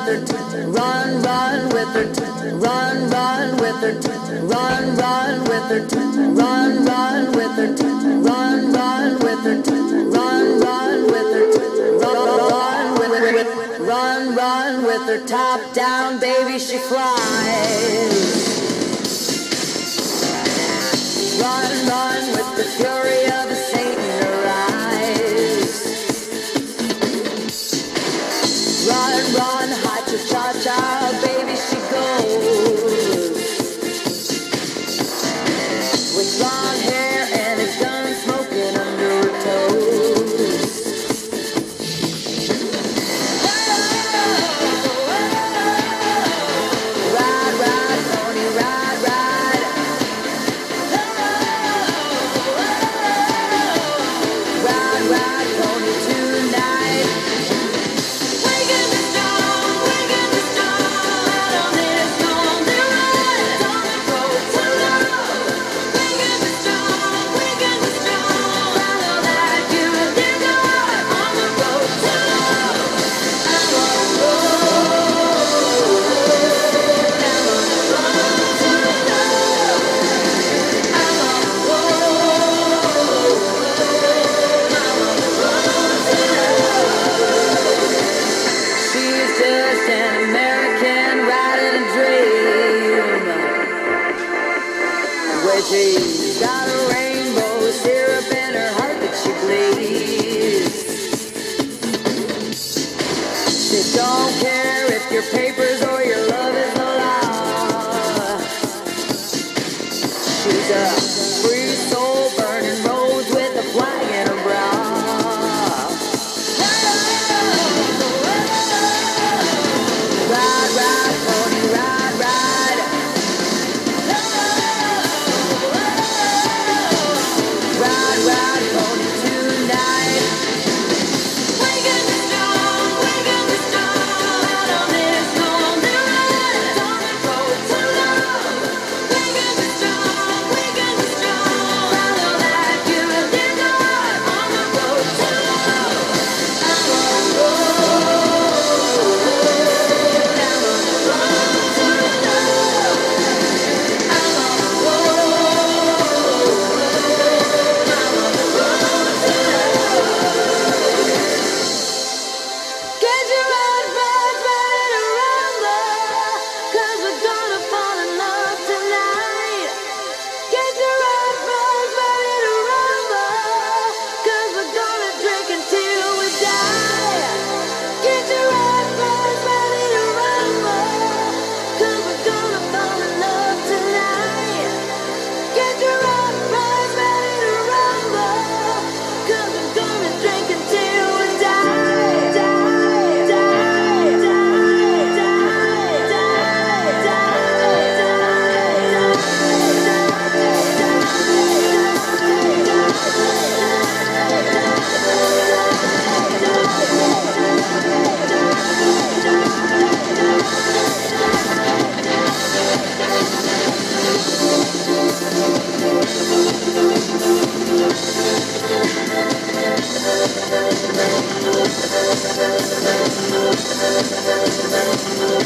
with her, run, run with her, run, run with her, run, run with her, run, run with her, run, run with her, run, run with her, run, run with her, top down, baby, she flies. Run, run with the fury of a saint in her eyes. Run, run, hot cha-cha-cha, baby, she goes. With blonde hair and a gun smoking under her toes. Ride, ride, pony, ride, ride. Ride, ride, pony tonight. Waking the storm, waking the storm. Out on this lonely ride, on the road to love. Waking the storm, waking the storm. Follow that you did not, on the road to love. I'm on the road, I'm on the road to love. I'm on the road, I'm on the road to love. She's just an American riding a dream, where she's got a rainbow syrup in her heart that she bleeds. She don't care if your papers or your love is the law. She's a free soul burning rose with a flag in her bra. Ride, ride, pony, ride, ride. Ride, ride, pony tonight. Waking the storm, waking the storm. Out on this lonely ride, on the road to love. Waking the storm, waking the storm. Follow that you did not, on the road to love. I'm on the road, I'm on the road to love. I'm on the road, I'm on the road to love. Get your red flags ready to rumble, 'cause we're gonna fall in love tonight. Get your red flags ready to rumble, 'cause we're gonna drink until we die. Get your red flags ready to rumble, 'cause we're gonna fall in love tonight. Get your red flags ready to rumble, 'cause we're gonna drink until we die. Die, die, die, die, die, die, die.